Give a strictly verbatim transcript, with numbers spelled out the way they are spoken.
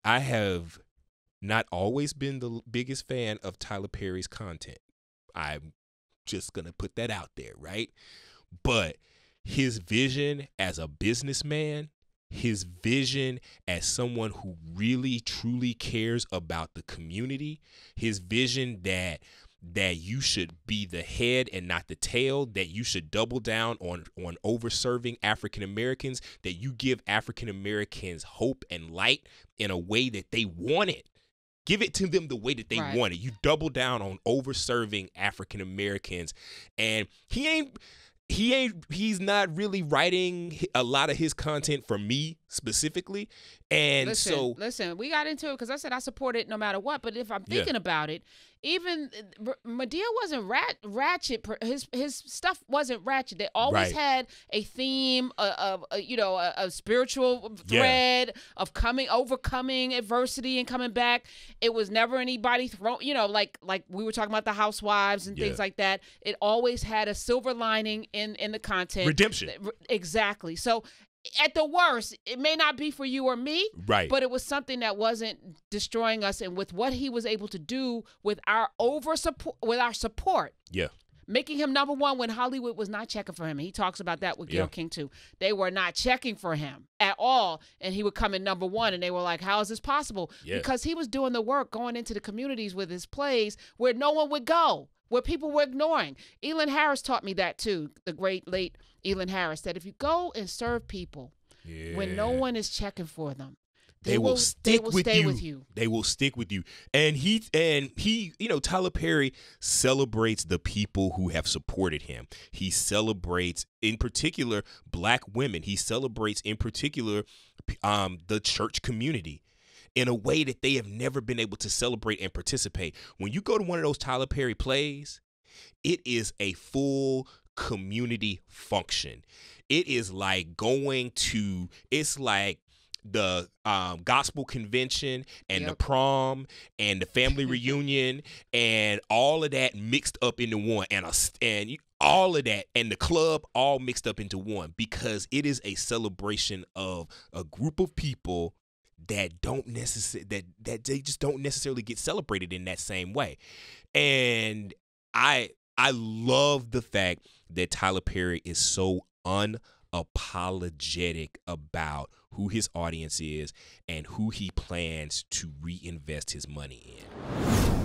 I have not always been the biggest fan of Tyler Perry's content. I'm just going to put that out there, right? But his vision as a businessman, his vision as someone who really, truly cares about the community, his vision that that you should be the head and not the tail, that you should double down on, on over-serving African Americans, that you give African Americans hope and light in a way that they want it. Give it to them the way that they right. want it. You double down on over-serving African Americans. And he ain't... He ain't, he's not really writing a lot of his content for me specifically. And listen, so. Listen, we got into it because I said I support it no matter what. But if I'm thinking yeah. about it, even Madea wasn't rat, ratchet. His his stuff wasn't ratchet. They always right. had a theme of, of you know, a, a spiritual thread yeah. of coming, overcoming adversity and coming back. It was never anybody thrown, you know, like like we were talking about the housewives and yeah. things like that. It always had a silver lining in, in the content. Redemption. Exactly. So at the worst, it may not be for you or me, right? But it was something that wasn't destroying us, and with what he was able to do with our over support, with our support, yeah, making him number one when Hollywood was not checking for him. He talks about that with Gayle yeah. King too. They were not checking for him at all, and he would come in number one, and they were like, "How is this possible?" Yeah. Because he was doing the work, going into the communities with his plays where no one would go, where people were ignoring. Elin Harris taught me that too, the great late Elin Harris, that if you go and serve people yeah. when no one is checking for them, they, they will, will stick they will with, stay you. with you. They will stick with you. And he and he, you know, Tyler Perry celebrates the people who have supported him. He celebrates, in particular, Black women. He celebrates, in particular, um, the church community in a way that they have never been able to celebrate and participate. When you go to one of those Tyler Perry plays, it is a full community function. It is like going to, it's like the um, gospel convention and yep. the prom and the family reunion and all of that mixed up into one, and a, and all of that and the club all mixed up into one, because it is a celebration of a group of people that don't necessarily that that they just don't necessarily get celebrated in that same way. And I I love the fact that Tyler Perry is so unapologetic about who his audience is and who he plans to reinvest his money in.